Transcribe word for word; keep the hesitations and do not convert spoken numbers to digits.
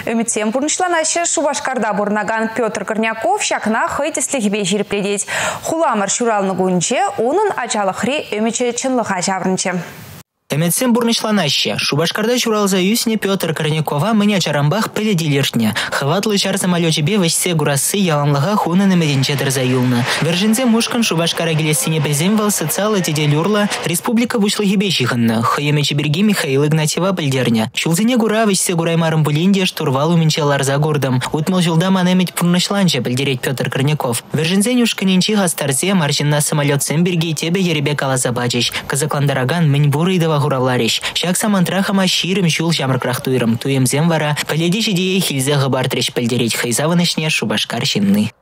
Үмітсен бұрнышланашы Шубашкарда бұрнаган Петр Корняков шакна хайтеслігібе жерпледет. Хуламыр шуралны гунче, оның ачалықри үмічі чынлыға жаврынчы. Эмецен бурнышланаще. Шубашкарда чуралза юсне Петр Корнякова мне чарамбах пеледилершне. Хватлы чар самолетебе вассе гурасы яланлыга хунаны меденчедер заюлна. Вержензе мушкан Шубашкара гелесине преземвал социала теделюрла республика вышла ебещиханна. Хаемечи берги Михаил Игнатьева бельдерня. Чулзине гура вассе гураймарым булинде штурвал уменчалар за городом. Утмал жилдам анемить пурнышланче бельдереть Петр Корняков. Вержензе нюшканинчи гастарзе маржин на самолет Семберги тебе еребе калазабачич. Казакландараган меньбуры и дава гуравларищ. Шак самантрахама щирым щул жамр крахтуирым. Туем земвара. Поледишь идея хильзе габартрищ пельдереть хайзаванышне Шубашкар щинны.